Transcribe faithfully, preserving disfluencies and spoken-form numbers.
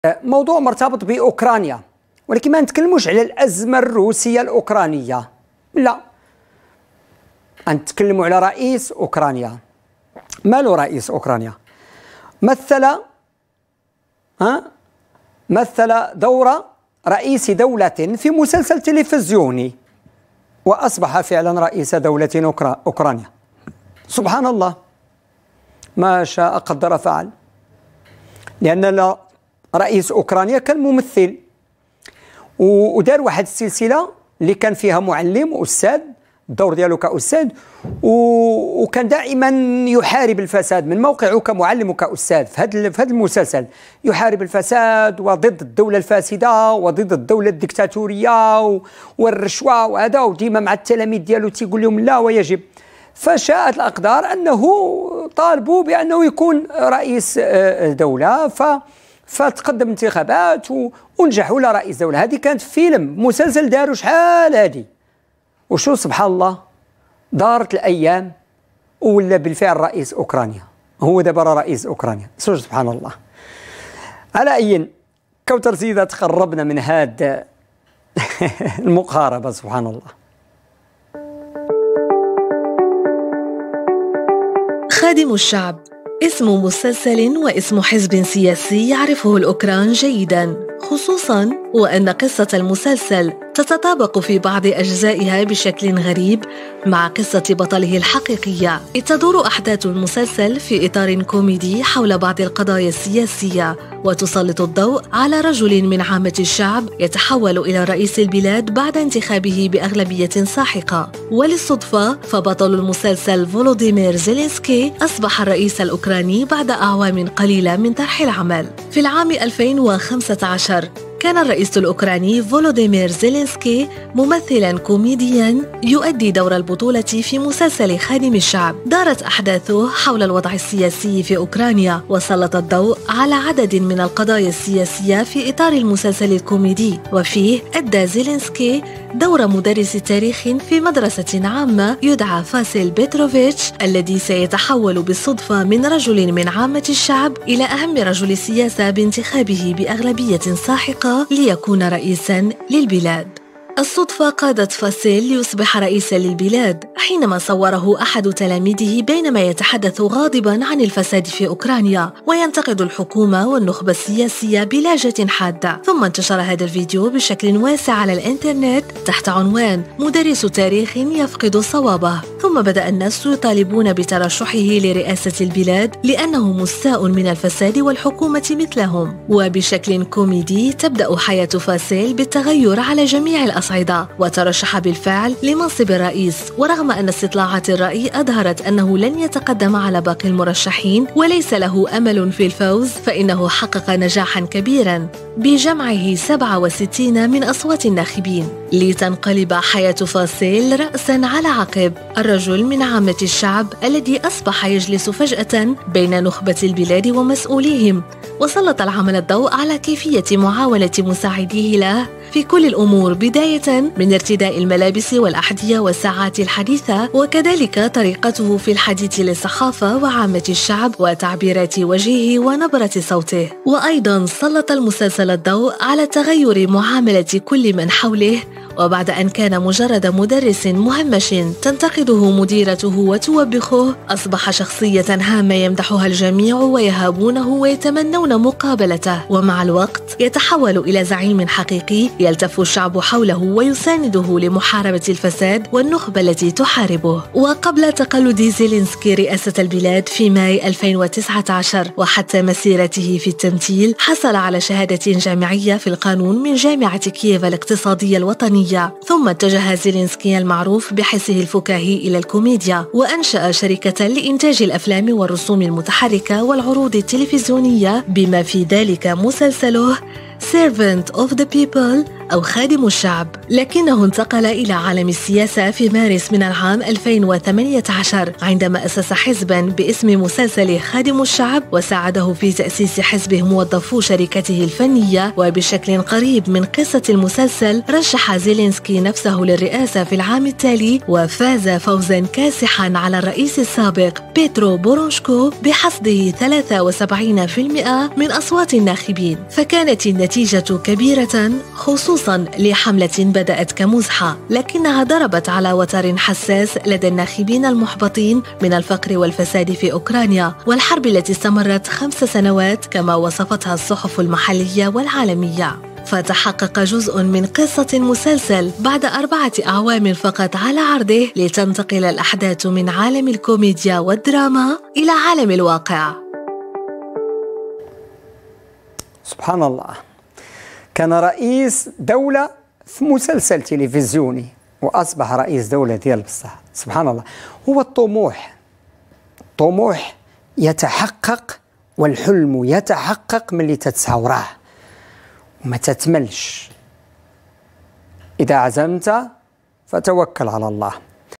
موضوع مرتبط بأوكرانيا، ولكن ما نتكلموش على الأزمة الروسية الأوكرانية، لا، نتكلموا على رئيس أوكرانيا. ماله رئيس أوكرانيا؟ مثل ها مثل دور رئيس دولة في مسلسل تلفزيوني، وأصبح فعلا رئيس دولة أوكرانيا. سبحان الله، ما شاء قدر فعل، لأن رئيس أوكرانيا كان ممثل ودار واحد السلسلة اللي كان فيها معلم أستاذ، الدور ديالو كأستاذ، وكان دائما يحارب الفساد من موقعه كمعلم وكأستاذ. في هذا في هذا المسلسل يحارب الفساد وضد الدولة الفاسدة وضد الدولة الدكتاتورية والرشوة وهذا، وديما مع التلاميذ ديالو تيقول لهم لا ويجب. فشاءت الأقدار أنه طالبوا بأنه يكون رئيس دولة، ف فتقدم انتخابات ونجح ولا رئيس دولة. هذه كانت فيلم مسلسل داروا شحال هذه، وشو سبحان الله دارت الأيام ولا بالفعل رئيس أوكرانيا، هو دابا رئيس أوكرانيا. سبحان الله. على أي كوثر سيدة تقربنا من هذه المقاربة. سبحان الله. خادم الشعب اسم مسلسل واسم حزب سياسي يعرفه الأوكران جيداً، خصوصاً وأن قصة المسلسل تتطابق في بعض أجزائها بشكل غريب مع قصة بطله الحقيقية. تدور أحداث المسلسل في إطار كوميدي حول بعض القضايا السياسية، وتسلط الضوء على رجل من عامة الشعب يتحول إلى رئيس البلاد بعد انتخابه بأغلبية ساحقة. وللصدفة فبطل المسلسل فولوديمير زيلينسكي أصبح الرئيس الأوكراني بعد أعوام قليلة من طرح العمل. في العام ألفين وخمسة عشر كان الرئيس الأوكراني فولوديمير زيلينسكي ممثلاً كوميدياً يؤدي دور البطولة في مسلسل خادم الشعب. دارت أحداثه حول الوضع السياسي في أوكرانيا، وسلط الضوء على عدد من القضايا السياسية في إطار المسلسل الكوميدي، وفيه أدى زيلينسكي دور مدرس تاريخ في مدرسة عامة يدعى فاسيل بيتروفيتش، الذي سيتحول بالصدفة من رجل من عامة الشعب إلى أهم رجل السياسة بانتخابه بأغلبية ساحقة ليكون رئيساً للبلاد. الصدفة قادت فاسيل ليصبح رئيساً للبلاد حينما صوره أحد تلاميذه بينما يتحدث غاضباً عن الفساد في أوكرانيا وينتقد الحكومة والنخبة السياسية بلهجة حادة. ثم انتشر هذا الفيديو بشكل واسع على الإنترنت تحت عنوان مدرس تاريخ يفقد صوابه. ثم بدأ الناس يطالبون بترشحه لرئاسة البلاد لأنه مستاء من الفساد والحكومة مثلهم. وبشكل كوميدي تبدأ حياة فاسيل بالتغير على جميع الأصعدة، وترشح بالفعل لمنصب الرئيس، ورغم أن استطلاعات الرأي أظهرت أنه لن يتقدم على باقي المرشحين وليس له أمل في الفوز، فإنه حقق نجاحا كبيرا بجمعه سبعة وستين من أصوات الناخبين، لتنقلب حياة فاسيل رأسا على عقب. الرجل من عامة الشعب الذي أصبح يجلس فجأة بين نخبة البلاد ومسؤوليهم، وسلط العمل الضوء على كيفية معاولة مساعديه له في كل الأمور، بداية من ارتداء الملابس والأحذية والساعات الحديثة، وكذلك طريقته في الحديث للصحافة وعامة الشعب وتعبيرات وجهه ونبرة صوته. وأيضا سلط المسلسل الضوء على تغير معاملة كل من حوله، وبعد أن كان مجرد مدرس مهمش تنتقده مديرته وتوبخه، أصبح شخصية هامة يمدحها الجميع ويهابونه ويتمنون مقابلته، ومع الوقت يتحول إلى زعيم حقيقي يلتف الشعب حوله ويسانده لمحاربة الفساد والنخبة التي تحاربه. وقبل تقلد زيلينسكي رئاسة البلاد في ماي ألفين وتسعة عشر وحتى مسيرته في التمثيل، حصل على شهادة جامعية في القانون من جامعة كييف الاقتصادية الوطنية. ثم اتجه زيلينسكي المعروف بحسه الفكاهي إلى الكوميديا، وأنشأ شركة لإنتاج الأفلام والرسوم المتحركة والعروض التلفزيونية، بما في ذلك مسلسله Servant of the People أو خادم الشعب، لكنه انتقل إلى عالم السياسة في مارس من العام ألفين وثمانية عشر عندما أسس حزباً باسم مسلسل خادم الشعب، وساعده في تأسيس حزبه موظفو شركته الفنية. وبشكل قريب من قصة المسلسل رشح زيلينسكي نفسه للرئاسة في العام التالي، وفاز فوزاً كاسحاً على الرئيس السابق بيترو بوروشكو بحصده ثلاثة وسبعين بالمئة من أصوات الناخبين. فكانت النتيجة كبيرة خصوصاً لحملة بدأت كمزحة، لكنها ضربت على وتر حساس لدى الناخبين المحبطين من الفقر والفساد في أوكرانيا والحرب التي استمرت خمس سنوات كما وصفتها الصحف المحلية والعالمية. فتحقق جزء من قصة المسلسل بعد أربعة أعوام فقط على عرضه، لتنتقل الأحداث من عالم الكوميديا والدراما إلى عالم الواقع. سبحان الله، كان رئيس دولة في مسلسل تلفزيوني وأصبح رئيس دولة ديال بصح. سبحان الله، هو الطموح الطموح يتحقق والحلم يتحقق من اللي تتسعى وراه وما تتملش. إذا عزمت فتوكل على الله.